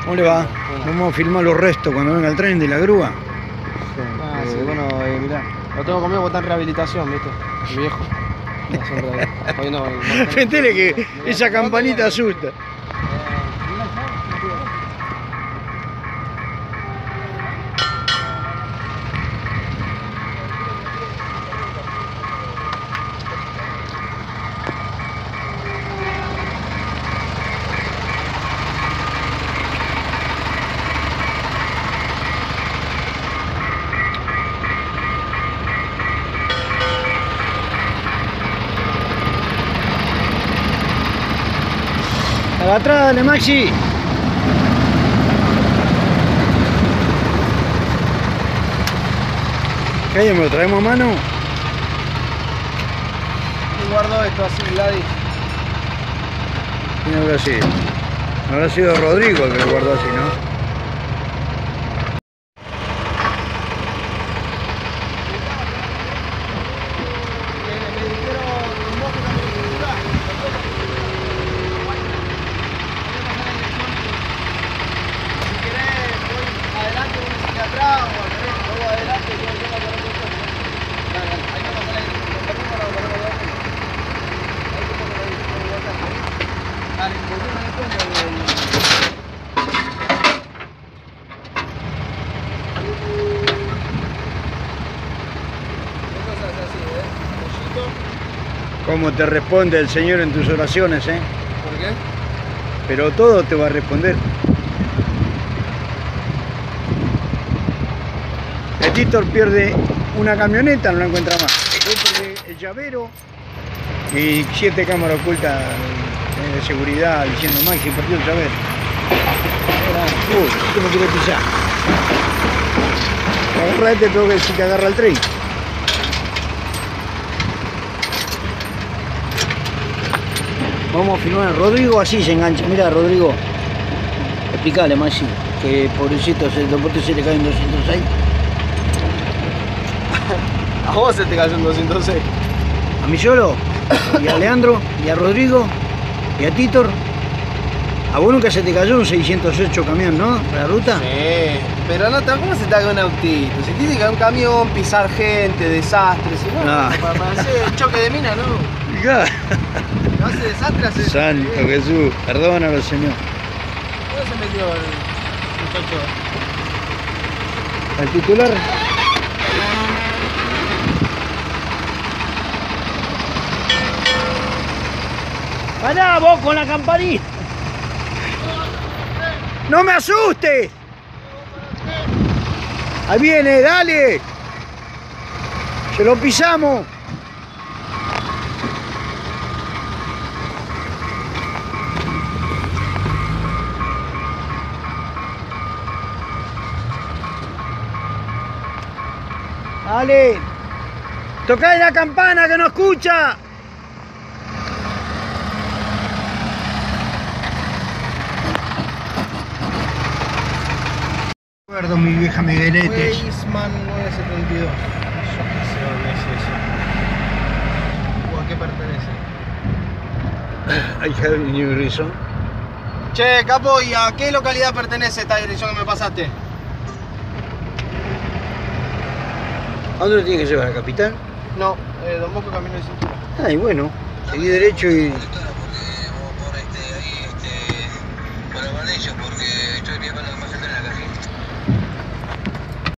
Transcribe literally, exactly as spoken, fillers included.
¿Cómo le va? Bueno. Vamos a filmar los restos cuando venga el tren de la grúa. Sí, ah, sí, bueno, eh, mirá, lo tengo conmigo porque está en rehabilitación, ¿viste? El viejo. La sombra de... Hoy no, el mortal. Pentele que esa campanita asusta. Atrás, dale, Maxi. ¿Qué? ¿Me lo traemos a mano? ¿Quién guardó esto así, Gladys? ¿Quién habrá sido? Habrá sido Rodrigo el que lo guardó así, ¿no? ¿Cómo te responde el Señor en tus oraciones, eh? ¿Por qué? Pero todo te va a responder. El Titor pierde una camioneta, no la encuentra más. Pierde el llavero y siete cámaras ocultas de seguridad diciendo Maxi perdió el llavero. Uy, ¿qué me quiere pisar? Agarra este, tengo que decir que agarra el tren. Vamos a filmar a Rodrigo, así se engancha. Mira, Rodrigo, explicale, Maxi, que pobrecito, el deporte se le cae en doscientos seis. A vos se te cayó en doscientos seis. A mí solo, y a Leandro, y a Rodrigo, y a Titor. A vos nunca se te cayó un seiscientos ocho camión, ¿no? ¿La ruta? Sí, pero no, ¿cómo se te cae un autito? Si tiene que caer un camión, pisar gente, desastres, y bueno, Ah. para, para hacer choque de mina, ¿no? Ya. No hace desastre, hace Santo desastre. Jesús, perdónalo, Señor. ¿Dónde se metió el muchacho? ¿El titular? ¡Pará vos con la campanita! ¡No me asustes! Ahí viene, dale. Se lo pisamos. Dale. Tocá la campana que no escucha. Recuerdo mi vieja Miguelete. Weisman nueve setenta y dos. Yo qué sé dónde es eso. ¿O a qué pertenece? I have a new reason. Che, capo, ¿y a qué localidad pertenece esta dirección que me pasaste? ¿A dónde lo tiene que llevar? ¿A Capital? No, eh, Don Bosco Camino de Cintura. Ay, bueno, seguí derecho y